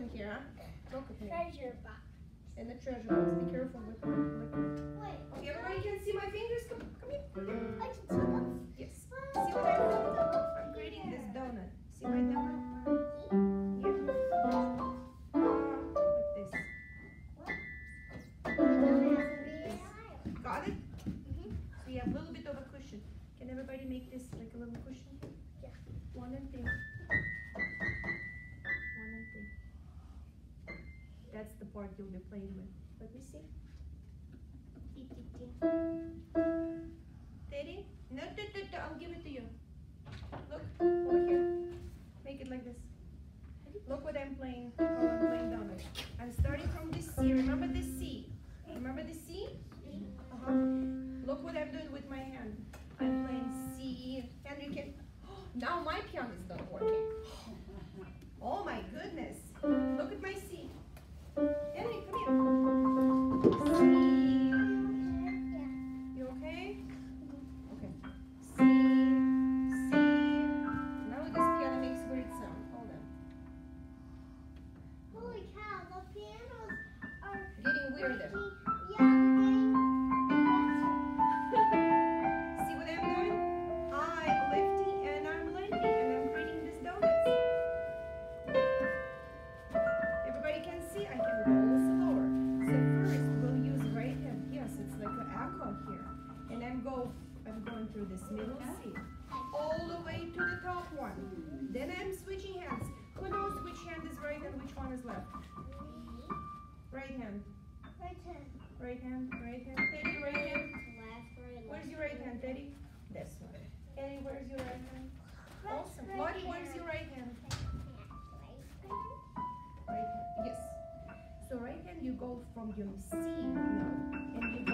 in here, huh? Look at me. Treasure box. In the treasure box. Be careful with the liquid. Wait. Okay, everybody can see my fingers? Come here. I can see them. Yes. See what I'm doing? I'm creating this donut. See my donut? Yeah. Like this. Got it? So you have a little bit of a cushion. Can everybody make this like a little cushion here? Yeah. One and three. One and three. That's the part you'll be playing with. Let me see. Teddy? No, I'll give it to you. Look, over here. Make it like this. Look what I'm playing. How I'm playing donut. I'm starting from this C. Remember this C? Remember the C? Look what I'm doing with my hand. I'm playing C. And you can. Now my piano is not working. Oh my goodness. Look at my C. Henry, come here. C. You okay? Okay. C. C. Now this piano makes weird sound. Hold on. Holy cow, the pianos are Getting weirder. See what I'm doing? I'm lefty and I'm lefty and I'm creating these donuts. Everybody can see I can go slower. So first we'll use right hand. Yes, it's like an echo here. And I'm going through this middle C. All the way to the top one. Then I'm switching hands. Who knows which hand is right and which one is left? Right hand. Right hand. Right hand, right hand. Teddy, right hand. Left, right, Where's your right hand, Teddy? This one. Teddy, where's your right hand? Awesome. Lottie, where's your right hand? Right hand, yes. So right hand, you go from your C note and you go